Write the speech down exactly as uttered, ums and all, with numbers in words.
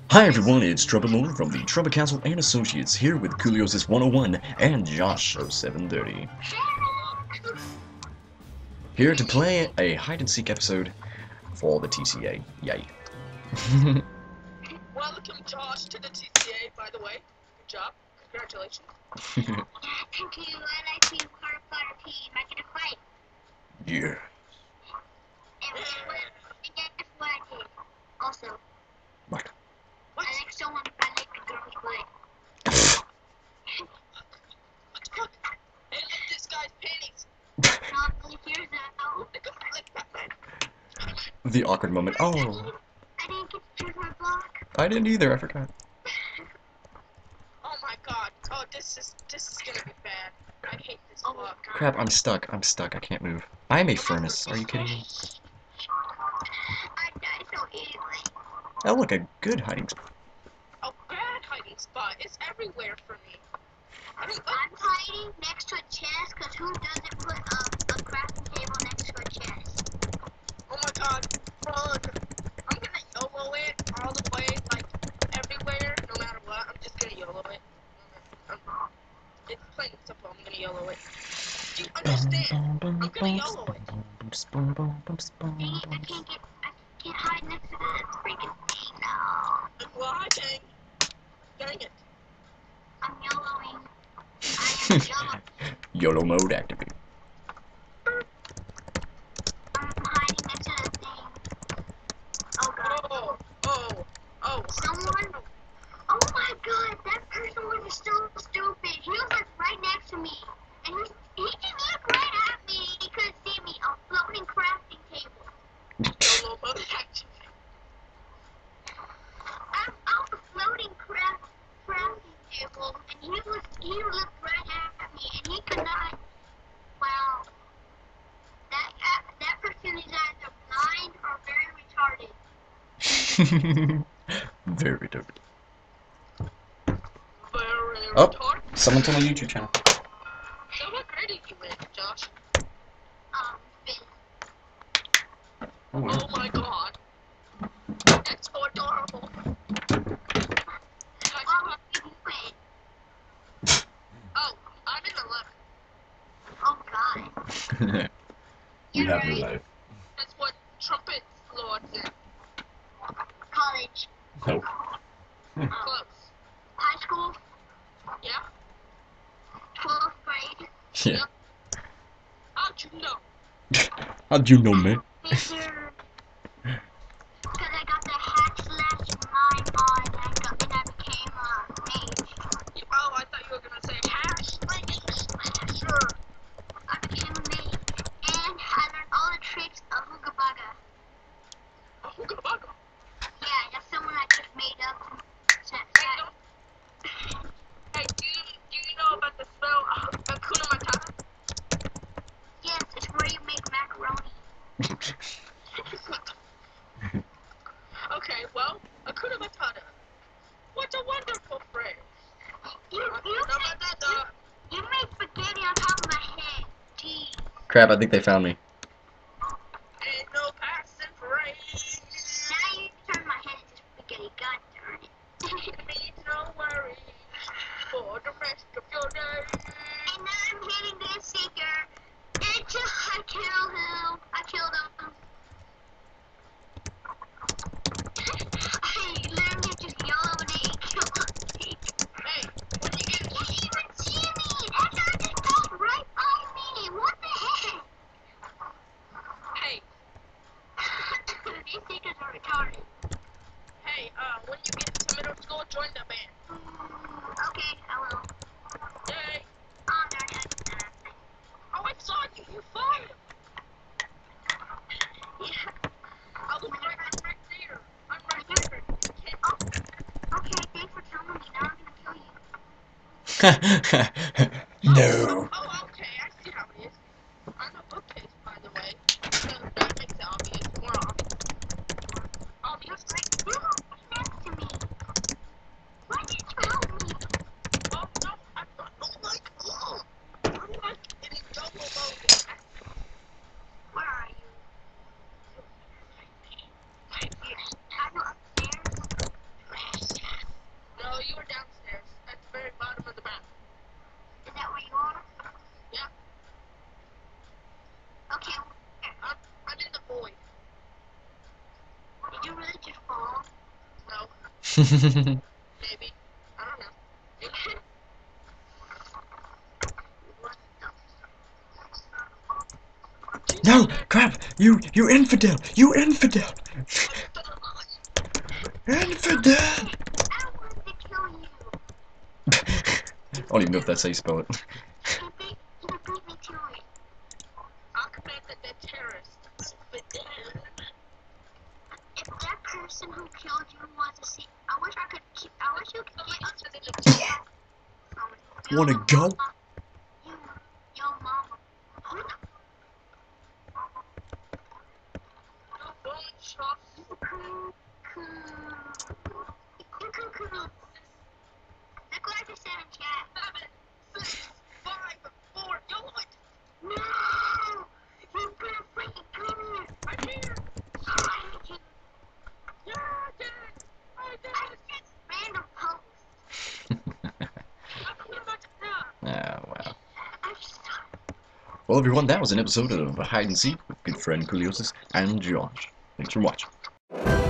Hi everyone, it's Trumpet from the Trumpet Council and Associates, here with Cooliosis one oh one and Josh oh seven thirty. Here to play a hide-and-seek episode for the T C A. Yay. Welcome, Josh, to the T C A, by the way. Good job. Congratulations. Thank you. I like being part of our team. I get a fight. Yeah. And guess what? And guess what I did? Also, What? I like someone. I like the girl's butt. What the fuck? Hey, look, this guy's panties. Not really hear that. Look at like Batman. The awkward moment. Oh, I didn't get to choose my block. I didn't either, I forgot. Oh my god. Oh, this is this is gonna be bad. I hate this Oh, block. Crap, I'm stuck, I'm stuck, I can't move. I am a furnace, are you kidding me? I died so easily. Oh look, a good hiding spot. A bad hiding spot is everywhere for me. I don't I'm hiding next to a chest, because who doesn't put a, a crafting table next to a chest? Oh my god. Fuck. I'm gonna YOLO it all the way, like everywhere, no matter what. I'm just gonna YOLO it. I'm, it's plain and simple. I'm gonna YOLO it. Do you understand? I'm gonna YOLO it. Dang it, I can't get, I can't hide next to the freaking thing now. And why, dang? Dang it. I'm YOLOing. I am YOLO. YOLO mode activated. I'm hiding next to the thing. Oh god. Oh, oh, oh. Someone? Oh my god, that person was so stupid. He was like right next to me. And he, he just looked right at me. He couldn't see me. A floating crafting table. YOLO mode action. I'm on a floating craft, crafting table. And he was, he looked right at me. And he could not, wow. That, uh, that person is either blind or very retarded. Very dirty. Very Oh. retarded. Someone's on a YouTube channel. So what grade are you in, Josh? Um, Finn. Oh, Oh my god. That's so adorable. Josh, Oh, you win. oh, I'm in the left. Oh god. wow. You You're have your right. life. That's what Trumpet Lord's in. College. No. Close. High school. Yeah? twelfth grade. Yeah. How'd you know? How'd you know, man? Because I got the hack slash mine on and I, got, and I became a mage. Oh, I thought you were gonna say hash slash slasher. I became a mage. And I learned all the tricks of Hooga Baga. Oh, hooga baga. Yeah, that's someone I just made up. Snap, Hey, snap. don't- hey, do you, do you know about the spell uh, Hakuna Matata? Yes, it's where you make macaroni. Okay, well, Hakuna Matata. What a wonderful phrase. You, you, Hakuna make, Matata. you, you made spaghetti on top of my head. Jeez. Crap, I think they found me. Ain't no passing phrase. Now you turn my head into spaghetti. God darn it. It means no worries for the rest of your day. And now I'm hitting this seeker. Until I kill him. I killed him. I literally just yelled and he killed him. Hey, when you get You didn't even see me. That guy just got right by me. What the heck? hey, These seekers are retarded. hey, uh, when you get to middle school, join the band. Mm, okay, I will. Yay. Oh, darn it. Oh, I saw you. You fired. Yeah. I was right. I'm right there. I'm right there. You can't. Oh, okay, thanks for telling me. Now I'm gonna kill you. No. Oh, oh, okay. I see how it is. I'm a bookcase, by the way. So that makes it obvious. More obvious. Obvious. You were next to me. Why did you help me? Well, no, I'm not. Oh my god. I'm like in double mode. Where are you? Are you upstairs? Maybe. I don't know. No, crap! You, you infidel! You infidel! Infidel! I wanted to kill you. I don't even know if that's how you spell it. He beat, he beat me to it. Ahmed the terrorist. If that person who killed you wants to see, I wish I could. Keep, I wish you could get. Yo, Wanna go? mama, You, yo, mama. Who the Don't trust. cuckoo? Cuckoo. Look what I just said in chat. Seven, six, five, four, yellow it. No! You better freaking come here. I'm here. Oh, I hate you. Yeah, I did it. I did I it. just random post. I'm pretty much done. Ah, wow. I'm sorry. Well, everyone, that was an episode of Hide and Seek with good friend Cooliosis and Josh. Thanks for watching.